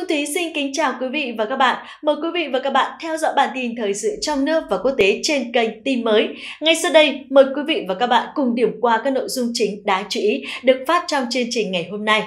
Phương Thúy xin kính chào quý vị và các bạn. Mời quý vị và các bạn theo dõi bản tin thời sự trong nước và quốc tế trên kênh Tin Mới. Ngay sau đây, mời quý vị và các bạn cùng điểm qua các nội dung chính đáng chú ý được phát trong chương trình ngày hôm nay.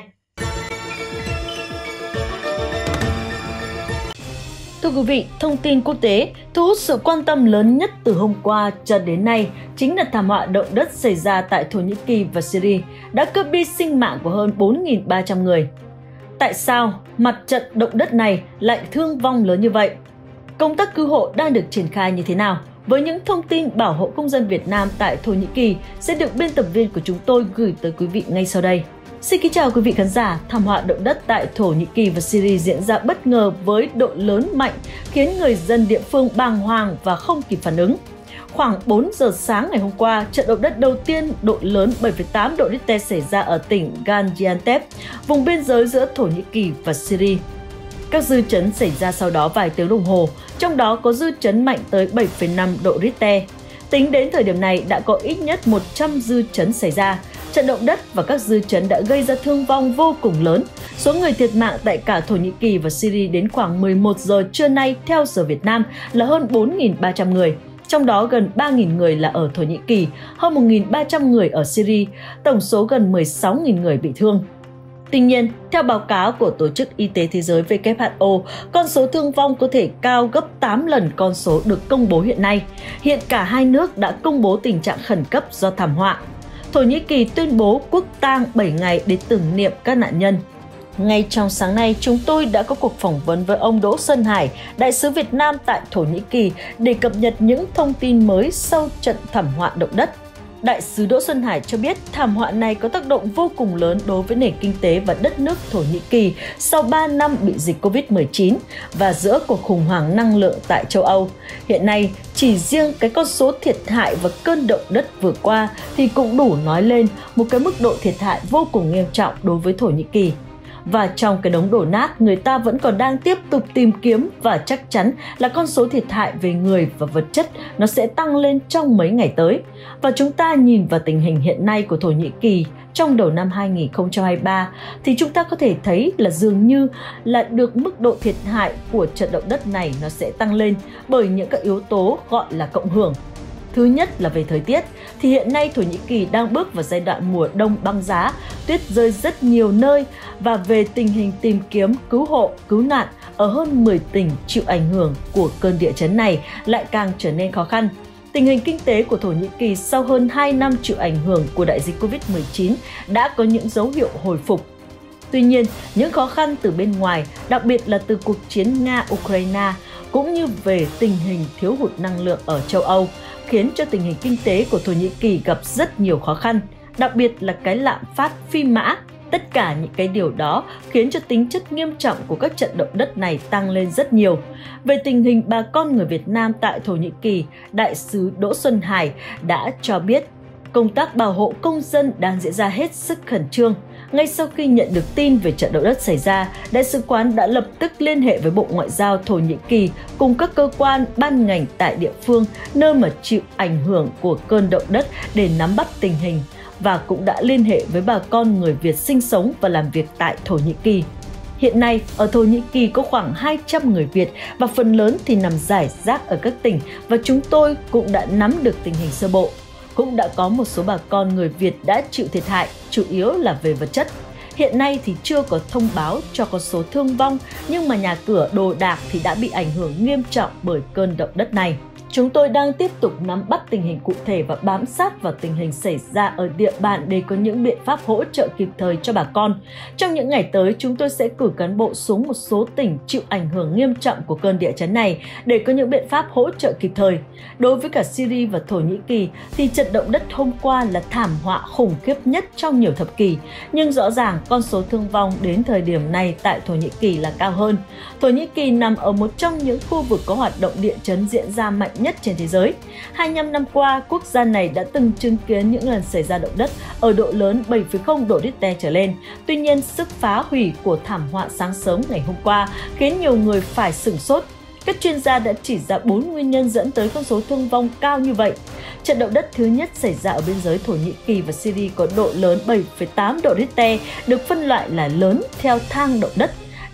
Thưa quý vị, thông tin quốc tế thu hút sự quan tâm lớn nhất từ hôm qua cho đến nay chính là thảm họa động đất xảy ra tại Thổ Nhĩ Kỳ và Syria đã cướp đi sinh mạng của hơn 4.300 người. Tại sao mặt trận động đất này lại thương vong lớn như vậy? Công tác cứu hộ đang được triển khai như thế nào? Với những thông tin bảo hộ công dân Việt Nam tại Thổ Nhĩ Kỳ sẽ được biên tập viên của chúng tôi gửi tới quý vị ngay sau đây. Xin kính chào quý vị khán giả. Thảm họa động đất tại Thổ Nhĩ Kỳ và Syria diễn ra bất ngờ với độ lớn mạnh khiến người dân địa phương bàng hoàng và không kịp phản ứng. Khoảng 4 giờ sáng ngày hôm qua, trận động đất đầu tiên độ lớn 7,8 độ Richter xảy ra ở tỉnh Gaziantep, vùng biên giới giữa Thổ Nhĩ Kỳ và Syria. Các dư chấn xảy ra sau đó vài tiếng đồng hồ, trong đó có dư chấn mạnh tới 7,5 độ Richter. Tính đến thời điểm này đã có ít nhất 100 dư chấn xảy ra. Trận động đất và các dư chấn đã gây ra thương vong vô cùng lớn. Số người thiệt mạng tại cả Thổ Nhĩ Kỳ và Syria đến khoảng 11 giờ trưa nay theo giờ Việt Nam là hơn 4.300 người. Trong đó gần 3.000 người là ở Thổ Nhĩ Kỳ, hơn 1.300 người ở Syria, tổng số gần 16.000 người bị thương. Tuy nhiên, theo báo cáo của Tổ chức Y tế Thế giới WHO, con số thương vong có thể cao gấp 8 lần con số được công bố hiện nay. Hiện cả hai nước đã công bố tình trạng khẩn cấp do thảm họa. Thổ Nhĩ Kỳ tuyên bố quốc tang 7 ngày để tưởng niệm các nạn nhân. Ngay trong sáng nay, chúng tôi đã có cuộc phỏng vấn với ông Đỗ Xuân Hải, đại sứ Việt Nam tại Thổ Nhĩ Kỳ để cập nhật những thông tin mới sau trận thảm họa động đất. Đại sứ Đỗ Xuân Hải cho biết thảm họa này có tác động vô cùng lớn đối với nền kinh tế và đất nước Thổ Nhĩ Kỳ sau 3 năm bị dịch Covid-19 và giữa cuộc khủng hoảng năng lượng tại châu Âu. Hiện nay, chỉ riêng cái con số thiệt hại và cơn động đất vừa qua thì cũng đủ nói lên một cái mức độ thiệt hại vô cùng nghiêm trọng đối với Thổ Nhĩ Kỳ. Và trong cái đống đổ nát, người ta vẫn còn đang tiếp tục tìm kiếm và chắc chắn là con số thiệt hại về người và vật chất nó sẽ tăng lên trong mấy ngày tới. Và chúng ta nhìn vào tình hình hiện nay của Thổ Nhĩ Kỳ trong đầu năm 2023 thì chúng ta có thể thấy là dường như là được mức độ thiệt hại của trận động đất này nó sẽ tăng lên bởi những các yếu tố gọi là cộng hưởng. Thứ nhất là về thời tiết, thì hiện nay Thổ Nhĩ Kỳ đang bước vào giai đoạn mùa đông băng giá, tuyết rơi rất nhiều nơi và về tình hình tìm kiếm, cứu hộ, cứu nạn ở hơn 10 tỉnh chịu ảnh hưởng của cơn địa chấn này lại càng trở nên khó khăn. Tình hình kinh tế của Thổ Nhĩ Kỳ sau hơn 2 năm chịu ảnh hưởng của đại dịch Covid-19 đã có những dấu hiệu hồi phục. Tuy nhiên, những khó khăn từ bên ngoài, đặc biệt là từ cuộc chiến Nga-Ukraine, cũng như về tình hình thiếu hụt năng lượng ở châu Âu, khiến cho tình hình kinh tế của Thổ Nhĩ Kỳ gặp rất nhiều khó khăn, đặc biệt là cái lạm phát phi mã. Tất cả những cái điều đó khiến cho tính chất nghiêm trọng của các trận động đất này tăng lên rất nhiều. Về tình hình bà con người Việt Nam tại Thổ Nhĩ Kỳ, Đại sứ Đỗ Xuân Hải đã cho biết công tác bảo hộ công dân đang diễn ra hết sức khẩn trương. Ngay sau khi nhận được tin về trận động đất xảy ra, Đại sứ quán đã lập tức liên hệ với Bộ Ngoại giao Thổ Nhĩ Kỳ cùng các cơ quan ban ngành tại địa phương nơi mà chịu ảnh hưởng của cơn động đất để nắm bắt tình hình và cũng đã liên hệ với bà con người Việt sinh sống và làm việc tại Thổ Nhĩ Kỳ. Hiện nay, ở Thổ Nhĩ Kỳ có khoảng 200 người Việt và phần lớn thì nằm rải rác ở các tỉnh và chúng tôi cũng đã nắm được tình hình sơ bộ. Cũng đã có một số bà con người Việt đã chịu thiệt hại, chủ yếu là về vật chất. Hiện nay thì chưa có thông báo cho con số thương vong, nhưng mà nhà cửa đồ đạc thì đã bị ảnh hưởng nghiêm trọng bởi cơn động đất này. Chúng tôi đang tiếp tục nắm bắt tình hình cụ thể và bám sát vào tình hình xảy ra ở địa bàn để có những biện pháp hỗ trợ kịp thời cho bà con. Trong những ngày tới, chúng tôi sẽ cử cán bộ xuống một số tỉnh chịu ảnh hưởng nghiêm trọng của cơn địa chấn này để có những biện pháp hỗ trợ kịp thời. Đối với cả Syria và Thổ Nhĩ Kỳ thì trận động đất hôm qua là thảm họa khủng khiếp nhất trong nhiều thập kỷ. Nhưng rõ ràng con số thương vong đến thời điểm này tại Thổ Nhĩ Kỳ là cao hơn. Thổ Nhĩ Kỳ nằm ở một trong những khu vực có hoạt động địa chấn diễn ra mạnh nhất trên thế giới. 25 năm qua, quốc gia này đã từng chứng kiến những lần xảy ra động đất ở độ lớn 7,0 độ Richter trở lên. Tuy nhiên, sức phá hủy của thảm họa sáng sớm ngày hôm qua khiến nhiều người phải sửng sốt. Các chuyên gia đã chỉ ra 4 nguyên nhân dẫn tới con số thương vong cao như vậy. Trận động đất thứ nhất xảy ra ở biên giới Thổ Nhĩ Kỳ và Syria có độ lớn 7,8 độ Richter, được phân loại là lớn theo thang động đất.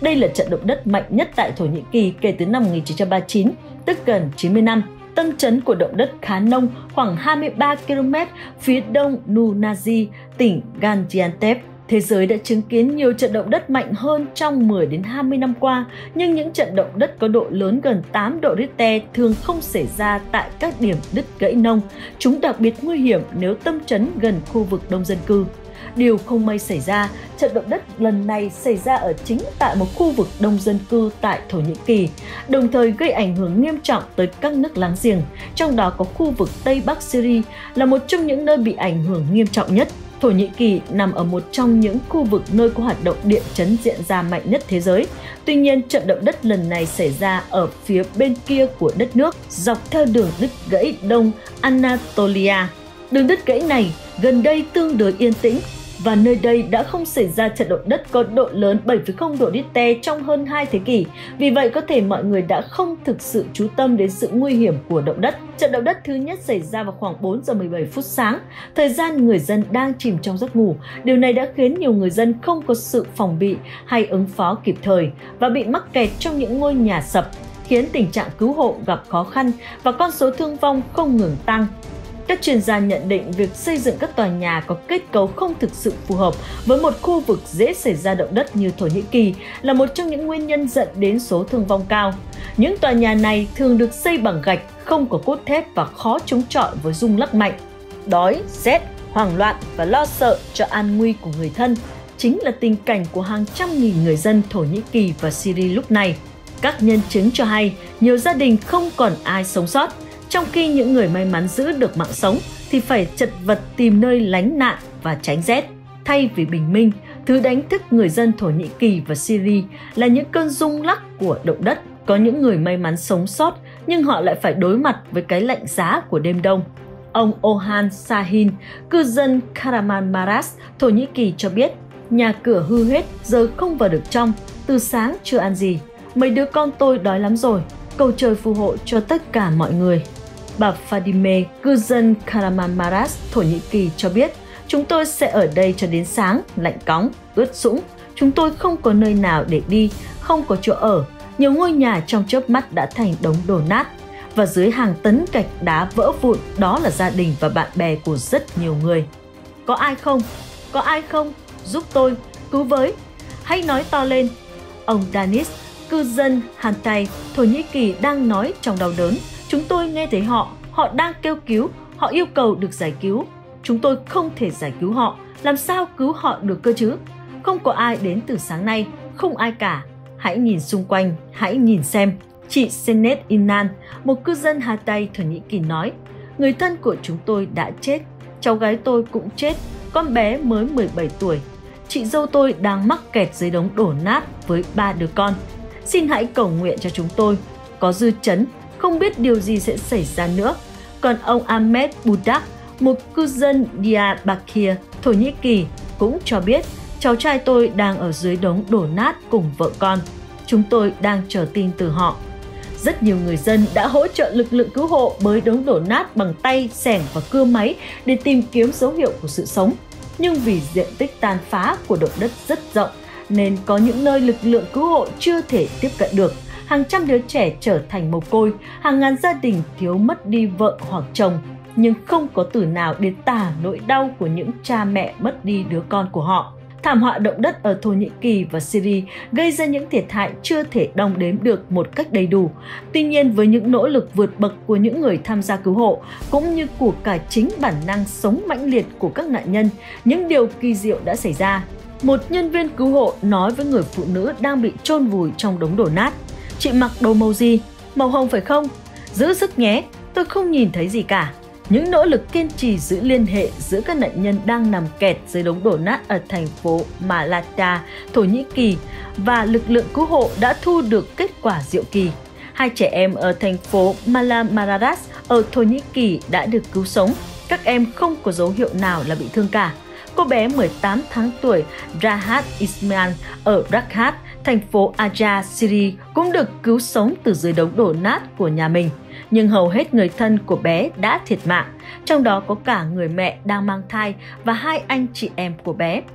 Đây là trận động đất mạnh nhất tại Thổ Nhĩ Kỳ kể từ năm 1939, tức gần 90 năm. Tâm chấn của động đất khá nông, khoảng 23 km phía đông Nunazi, tỉnh Gaziantep. Thế giới đã chứng kiến nhiều trận động đất mạnh hơn trong 10 đến 20 năm qua, nhưng những trận động đất có độ lớn gần 8 độ Richter thường không xảy ra tại các điểm đứt gãy nông. Chúng đặc biệt nguy hiểm nếu tâm chấn gần khu vực đông dân cư. Điều không may xảy ra, trận động đất lần này xảy ra ở chính tại một khu vực đông dân cư tại Thổ Nhĩ Kỳ, đồng thời gây ảnh hưởng nghiêm trọng tới các nước láng giềng, trong đó có khu vực Tây Bắc Syria là một trong những nơi bị ảnh hưởng nghiêm trọng nhất. Thổ Nhĩ Kỳ nằm ở một trong những khu vực nơi có hoạt động địa chấn diễn ra mạnh nhất thế giới. Tuy nhiên, trận động đất lần này xảy ra ở phía bên kia của đất nước, dọc theo đường đứt gãy Đông Anatolia. Đường đứt gãy này gần đây tương đối yên tĩnh và nơi đây đã không xảy ra trận động đất có độ lớn 7,0 độ Richter trong hơn 2 thế kỷ. Vì vậy, có thể mọi người đã không thực sự chú tâm đến sự nguy hiểm của động đất. Trận động đất thứ nhất xảy ra vào khoảng 4 giờ 17 phút sáng, thời gian người dân đang chìm trong giấc ngủ. Điều này đã khiến nhiều người dân không có sự phòng bị hay ứng phó kịp thời và bị mắc kẹt trong những ngôi nhà sập, khiến tình trạng cứu hộ gặp khó khăn và con số thương vong không ngừng tăng. Các chuyên gia nhận định việc xây dựng các tòa nhà có kết cấu không thực sự phù hợp với một khu vực dễ xảy ra động đất như Thổ Nhĩ Kỳ là một trong những nguyên nhân dẫn đến số thương vong cao. Những tòa nhà này thường được xây bằng gạch, không có cốt thép và khó chống chọi với rung lắc mạnh. Đói, rét, hoảng loạn và lo sợ cho an nguy của người thân chính là tình cảnh của hàng trăm nghìn người dân Thổ Nhĩ Kỳ và Syria lúc này. Các nhân chứng cho hay nhiều gia đình không còn ai sống sót, trong khi những người may mắn giữ được mạng sống thì phải chật vật tìm nơi lánh nạn và tránh rét. Thay vì bình minh, thứ đánh thức người dân Thổ Nhĩ Kỳ và Syria là những cơn rung lắc của động đất. Có những người may mắn sống sót nhưng họ lại phải đối mặt với cái lạnh giá của đêm đông. Ông Ohan Sahin, cư dân Kahramanmaraş, Thổ Nhĩ Kỳ cho biết, nhà cửa hư hết, giờ không vào được trong, từ sáng chưa ăn gì. Mấy đứa con tôi đói lắm rồi, cầu trời phù hộ cho tất cả mọi người. Bà Fadime, cư dân Kahramanmaraş, Thổ Nhĩ Kỳ cho biết, chúng tôi sẽ ở đây cho đến sáng, lạnh cóng, ướt sũng. Chúng tôi không có nơi nào để đi, không có chỗ ở. Nhiều ngôi nhà trong chớp mắt đã thành đống đổ nát. Và dưới hàng tấn gạch đá vỡ vụn, đó là gia đình và bạn bè của rất nhiều người. Có ai không? Có ai không? Giúp tôi, cứu với. Hãy nói to lên. Ông Danis, cư dân Hatay, Thổ Nhĩ Kỳ đang nói trong đau đớn. Chúng tôi nghe thấy họ đang kêu cứu, họ yêu cầu được giải cứu. Chúng tôi không thể giải cứu họ, làm sao cứu họ được cơ chứ? Không có ai đến từ sáng nay, không ai cả. Hãy nhìn xung quanh, hãy nhìn xem. Chị Senet Inan, một cư dân Hatay, Thổ Nhĩ Kỳ nói, người thân của chúng tôi đã chết, cháu gái tôi cũng chết, con bé mới 17 tuổi. Chị dâu tôi đang mắc kẹt dưới đống đổ nát với 3 đứa con. Xin hãy cầu nguyện cho chúng tôi. Có dư chấn, không biết điều gì sẽ xảy ra nữa. Còn ông Ahmed Budak, một cư dân Diyarbakir, Thổ Nhĩ Kỳ, cũng cho biết cháu trai tôi đang ở dưới đống đổ nát cùng vợ con. Chúng tôi đang chờ tin từ họ. Rất nhiều người dân đã hỗ trợ lực lượng cứu hộ bới đống đổ nát bằng tay, xẻng và cưa máy để tìm kiếm dấu hiệu của sự sống. Nhưng vì diện tích tàn phá của động đất rất rộng, nên có những nơi lực lượng cứu hộ chưa thể tiếp cận được. Hàng trăm đứa trẻ trở thành mồ côi, hàng ngàn gia đình thiếu mất đi vợ hoặc chồng, nhưng không có từ nào để tả nỗi đau của những cha mẹ mất đi đứa con của họ. Thảm họa động đất ở Thổ Nhĩ Kỳ và Syria gây ra những thiệt hại chưa thể đong đếm được một cách đầy đủ. Tuy nhiên, với những nỗ lực vượt bậc của những người tham gia cứu hộ, cũng như của cả chính bản năng sống mãnh liệt của các nạn nhân, những điều kỳ diệu đã xảy ra. Một nhân viên cứu hộ nói với người phụ nữ đang bị chôn vùi trong đống đổ nát, chị mặc đồ màu gì? Màu hồng phải không? Giữ sức nhé, tôi không nhìn thấy gì cả. Những nỗ lực kiên trì giữ liên hệ giữa các nạn nhân đang nằm kẹt dưới đống đổ nát ở thành phố Malatya, Thổ Nhĩ Kỳ và lực lượng cứu hộ đã thu được kết quả diệu kỳ. 2 trẻ em ở thành phố Kahramanmaraş ở Thổ Nhĩ Kỳ đã được cứu sống. Các em không có dấu hiệu nào là bị thương cả. Cô bé 18 tháng tuổi Rahat Ismail ở Rakhat, thành phố Aja, Syria cũng được cứu sống từ dưới đống đổ nát của nhà mình. Nhưng hầu hết người thân của bé đã thiệt mạng, trong đó có cả người mẹ đang mang thai và 2 anh chị em của bé.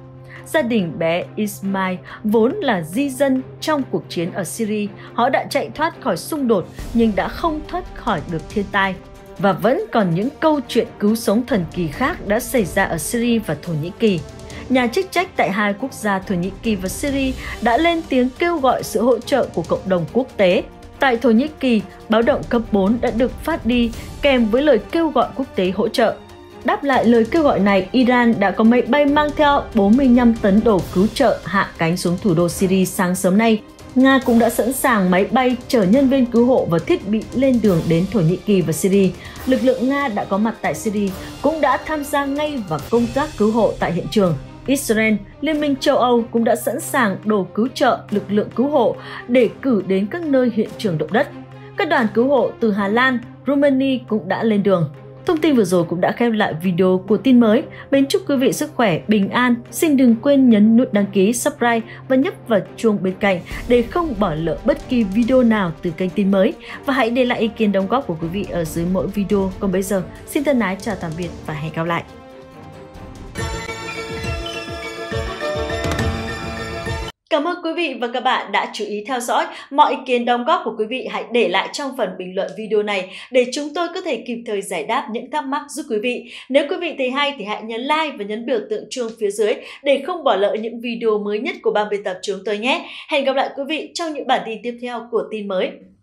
gia đình bé Ismail vốn là di dân trong cuộc chiến ở Syria. Họ đã chạy thoát khỏi xung đột nhưng đã không thoát khỏi được thiên tai. Và vẫn còn những câu chuyện cứu sống thần kỳ khác đã xảy ra ở Syria và Thổ Nhĩ Kỳ. Nhà chức trách tại hai quốc gia Thổ Nhĩ Kỳ và Syria đã lên tiếng kêu gọi sự hỗ trợ của cộng đồng quốc tế. Tại Thổ Nhĩ Kỳ, báo động cấp 4 đã được phát đi kèm với lời kêu gọi quốc tế hỗ trợ. Đáp lại lời kêu gọi này, Iran đã có máy bay mang theo 45 tấn đồ cứu trợ hạ cánh xuống thủ đô Syria sáng sớm nay. Nga cũng đã sẵn sàng máy bay chở nhân viên cứu hộ và thiết bị lên đường đến Thổ Nhĩ Kỳ và Syria. Lực lượng Nga đã có mặt tại Syria cũng đã tham gia ngay vào công tác cứu hộ tại hiện trường. Israel, Liên minh châu Âu cũng đã sẵn sàng đồ cứu trợ lực lượng cứu hộ để cử đến các nơi hiện trường động đất. Các đoàn cứu hộ từ Hà Lan, Romania cũng đã lên đường. Thông tin vừa rồi cũng đã khép lại video của tin mới. Mến chúc quý vị sức khỏe, bình an. Xin đừng quên nhấn nút đăng ký, subscribe và nhấp vào chuông bên cạnh để không bỏ lỡ bất kỳ video nào từ kênh tin mới. Và hãy để lại ý kiến đóng góp của quý vị ở dưới mỗi video. Còn bây giờ, xin thân ái chào tạm biệt và hẹn gặp lại. Cảm ơn quý vị và các bạn đã chú ý theo dõi. Mọi ý kiến đóng góp của quý vị hãy để lại trong phần bình luận video này để chúng tôi có thể kịp thời giải đáp những thắc mắc giúp quý vị. Nếu quý vị thấy hay thì hãy nhấn like và nhấn biểu tượng chuông phía dưới để không bỏ lỡ những video mới nhất của ban biên tập chúng tôi nhé. Hẹn gặp lại quý vị trong những bản tin tiếp theo của tin mới.